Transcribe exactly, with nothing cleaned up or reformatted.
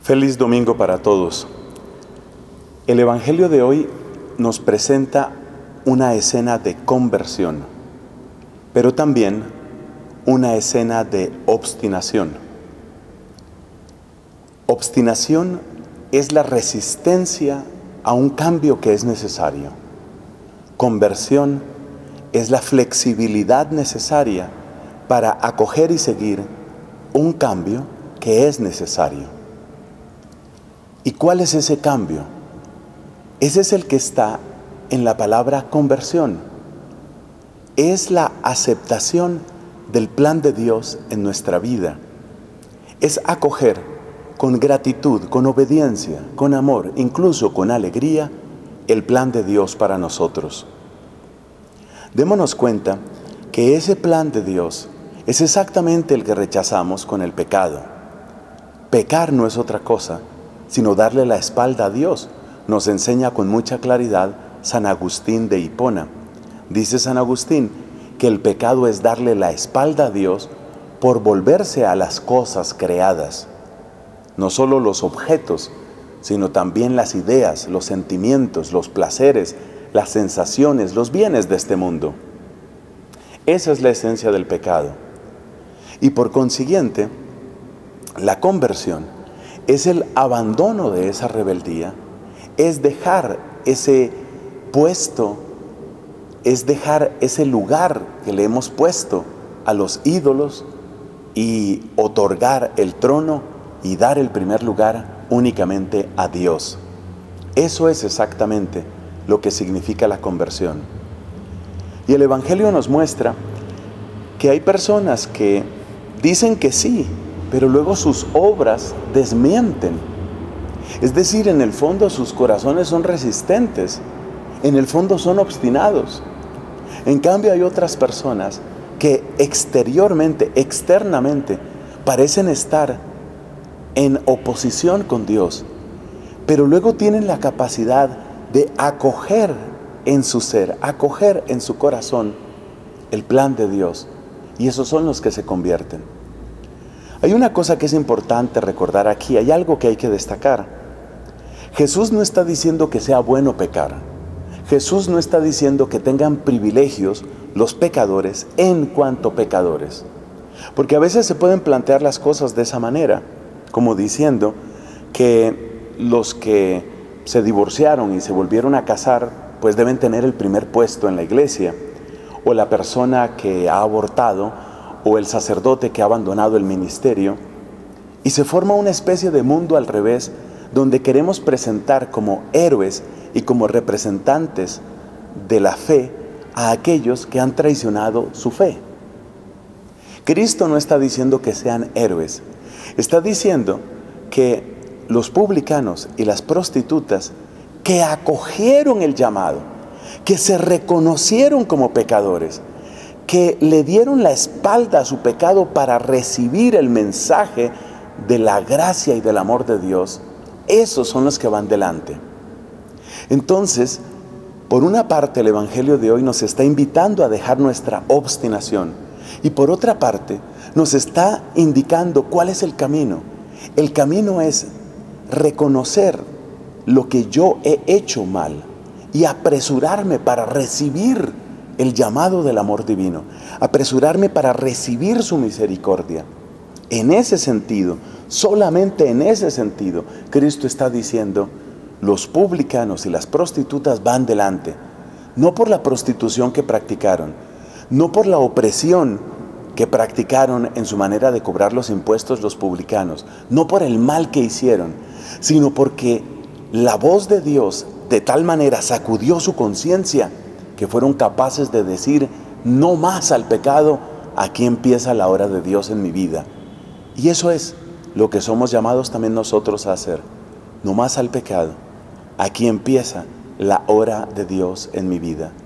Feliz domingo para todos. El Evangelio de hoy nos presenta una escena de conversión, pero también una escena de obstinación. Obstinación es la resistencia a un cambio que es necesario. Conversión es la flexibilidad necesaria para acoger y seguir un cambio que es necesario. ¿Y cuál es ese cambio? Ese es el que está en la palabra conversión. Es la aceptación del plan de Dios en nuestra vida. Es acoger con gratitud, con obediencia, con amor, incluso con alegría, el plan de Dios para nosotros. Démonos cuenta que ese plan de Dios es exactamente el que rechazamos con el pecado. Pecar no es otra cosa sino darle la espalda a Dios. Nos enseña con mucha claridad San Agustín de Hipona. Dice San Agustín que el pecado es darle la espalda a Dios por volverse a las cosas creadas. No solo los objetos, sino también las ideas, los sentimientos, los placeres, las sensaciones, los bienes de este mundo. Esa es la esencia del pecado. Y por consiguiente, la conversión es el abandono de esa rebeldía, es dejar ese puesto, es dejar ese lugar que le hemos puesto a los ídolos y otorgar el trono y dar el primer lugar únicamente a Dios. Eso es exactamente lo que significa la conversión. Y el Evangelio nos muestra que hay personas que dicen que sí, pero luego sus obras desmienten. Es decir, en el fondo sus corazones son resistentes, en el fondo son obstinados. En cambio hay otras personas que exteriormente, externamente, parecen estar en oposición con Dios, pero luego tienen la capacidad de acoger en su ser, acoger en su corazón el plan de Dios, y esos son los que se convierten. Hay una cosa que es importante recordar aquí, hay algo que hay que destacar. Jesús no está diciendo que sea bueno pecar. Jesús no está diciendo que tengan privilegios los pecadores en cuanto pecadores. Porque a veces se pueden plantear las cosas de esa manera, como diciendo que los que se divorciaron y se volvieron a casar, pues deben tener el primer puesto en la iglesia, o la persona que ha abortado, o el sacerdote que ha abandonado el ministerio, y se forma una especie de mundo al revés, donde queremos presentar como héroes y como representantes de la fe a aquellos que han traicionado su fe. Cristo no está diciendo que sean héroes, está diciendo que los publicanos y las prostitutas que acogieron el llamado, que se reconocieron como pecadores, que le dieron la espalda a su pecado para recibir el mensaje de la gracia y del amor de Dios, esos son los que van delante. Entonces, por una parte, el Evangelio de hoy nos está invitando a dejar nuestra obstinación, y por otra parte, nos está indicando cuál es el camino. El camino es reconocer lo que yo he hecho mal y apresurarme para recibir el llamado del amor divino, apresurarme para recibir su misericordia. En ese sentido, solamente en ese sentido, Cristo está diciendo, los publicanos y las prostitutas van delante, no por la prostitución que practicaron, no por la opresión que practicaron en su manera de cobrar los impuestos los publicanos, no por el mal que hicieron, sino porque la voz de Dios de tal manera sacudió su conciencia que fueron capaces de decir no más al pecado, aquí empieza la hora de Dios en mi vida. Y eso es lo que somos llamados también nosotros a hacer, no más al pecado, aquí empieza la hora de Dios en mi vida.